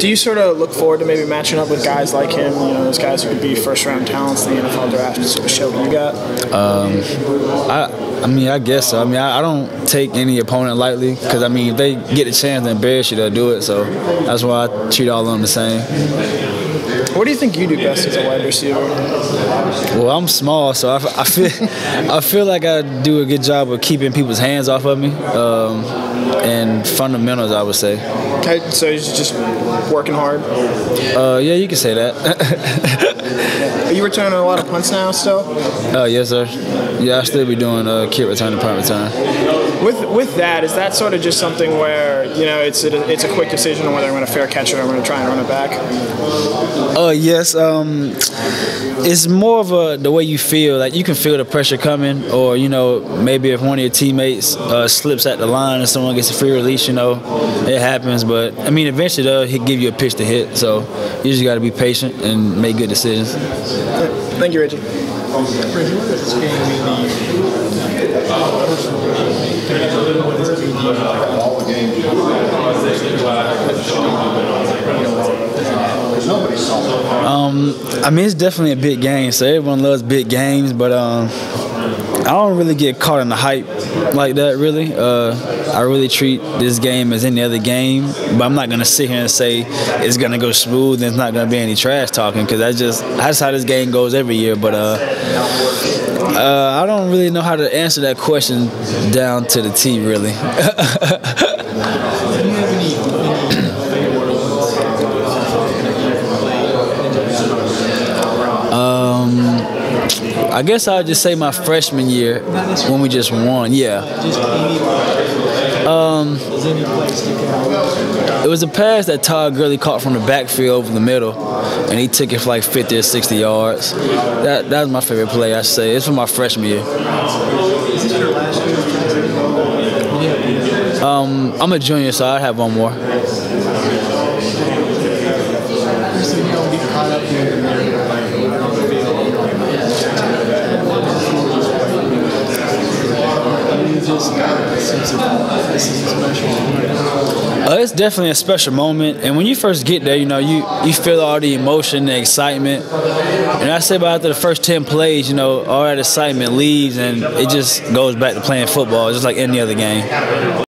Do you sort of look forward to maybe matching up with guys like him? You know, those guys who could be first-round talents in the NFL draft to sort of show what you got? I mean, I guess so. I mean, I don't take any opponent lightly because, I mean, if they get the chance to embarrass you, they'll do it. So that's why I treat all of them the same. What do you think you do best as a wide receiver? Well, I'm small, so I feel like I do a good job of keeping people's hands off of me and fundamentals, I would say. Okay, so he's just working hard? Yeah, you can say that. Are you returning a lot of punts now still? Yes, sir. Yeah, I still be doing kick return and punt return. With that, is that sort of just something where, you know, it's a quick decision on whether I'm going to fair catch it or I'm going to try and run it back? Yes. It's more of the way you feel. Like, you can feel the pressure coming, or, you know, maybe if one of your teammates slips at the line and someone gets a free release, you know, it happens. But, I mean, eventually they'll give you a pitch to hit. So you just got to be patient and make good decisions. Thank you, Reggie. Reggie, what does this game mean to you? I mean, it's definitely a big game, so everyone loves big games, but I don't really get caught in the hype like that, really. I really treat this game as any other game, but I'm not going to sit here and say it's going to go smooth and it's not going to be any trash talking, because that's how this game goes every year. But I don't really know how to answer that question down to the T, really. I guess I would just say my freshman year when we just won. Yeah. It was a pass that Todd Gurley caught from the backfield over the middle, and he took it for like 50 or 60 yards. That was my favorite play, I say. It's from my freshman year. Is this your last year? I'm a junior, so I have one more. It's definitely a special moment, and when you first get there, you know, you feel all the emotion, the excitement, and I say about after the first 10 plays, you know, all that excitement leaves, and it just goes back to playing football, just like any other game.